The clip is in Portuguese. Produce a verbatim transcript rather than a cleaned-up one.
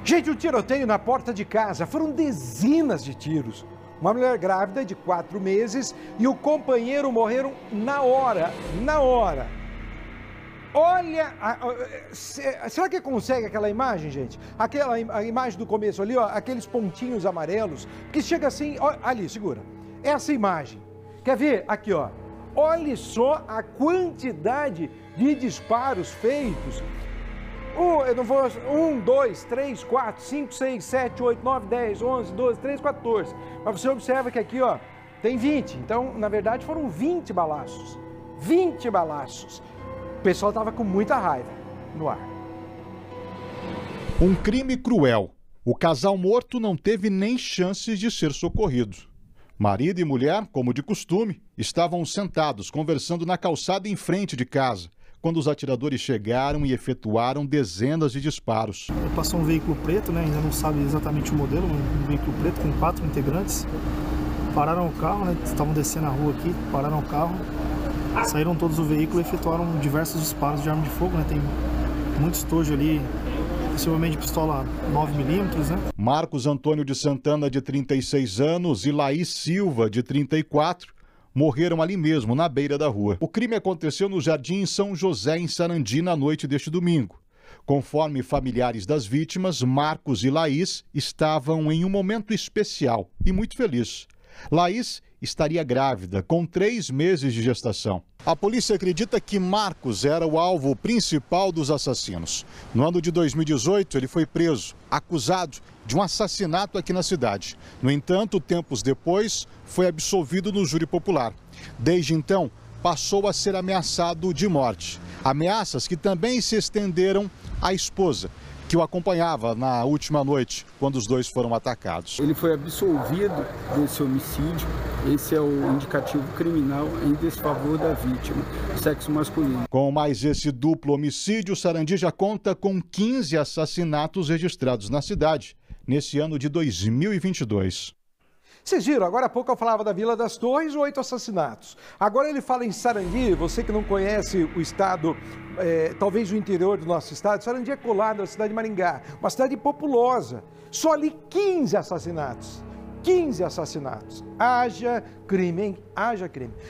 Gente, um tiroteio na porta de casa, foram dezenas de tiros. Uma mulher grávida de quatro meses e o companheiro morreram na hora, na hora. Olha, a, a, será que consegue aquela imagem, gente? Aquela a imagem do começo ali, ó, aqueles pontinhos amarelos, que chega assim, ó, ali, segura. Essa imagem. Quer ver? Aqui, ó. Olhe só a quantidade de disparos feitos. Um, eu não vou, um, dois, três, quatro, cinco, seis, sete, oito, nove, dez, onze, doze, treze, quatorze. Mas você observa que aqui, ó, tem vinte. Então, na verdade, foram vinte balaços. vinte balaços. O pessoal estava com muita raiva no ar. Um crime cruel. O casal morto não teve nem chances de ser socorrido. Marido e mulher, como de costume, estavam sentados conversando na calçada em frente de casa, quando os atiradores chegaram e efetuaram dezenas de disparos. Passou um veículo preto, né? Ainda não sabe exatamente o modelo, um veículo preto com quatro integrantes. Pararam o carro, né? Estavam descendo a rua aqui, pararam o carro, saíram todos do veículo e efetuaram diversos disparos de arma de fogo, né? Tem muito estojo ali, possivelmente de pistola nove milímetros, né? Marcos Antônio de Santana, de trinta e seis anos, e Laís Silva, de trinta e quatro, morreram ali mesmo, na beira da rua. O crime aconteceu no Jardim São José, em Sarandi, na noite deste domingo. Conforme familiares das vítimas, Marcos e Laís estavam em um momento especial e muito feliz. Laís estaria grávida, com três meses de gestação. A polícia acredita que Marcos era o alvo principal dos assassinos. No ano de dois mil e dezoito, ele foi preso, acusado de um assassinato aqui na cidade. No entanto, tempos depois, foi absolvido no júri popular. Desde então, passou a ser ameaçado de morte. Ameaças que também se estenderam à esposa, que o acompanhava na última noite, quando os dois foram atacados. Ele foi absolvido desse homicídio. Esse é o indicativo criminal em desfavor da vítima, sexo masculino. Com mais esse duplo homicídio, Sarandi já conta com quinze assassinatos registrados na cidade nesse ano de dois mil e vinte e dois. Vocês viram, agora há pouco eu falava da Vila das Torres, oito assassinatos. Agora ele fala em Sarandi, você que não conhece o estado, é, talvez o interior do nosso estado, Sarandi é colado à cidade de Maringá, uma cidade populosa. Só ali quinze assassinatos. quinze assassinatos. Haja crime, hein? Haja crime.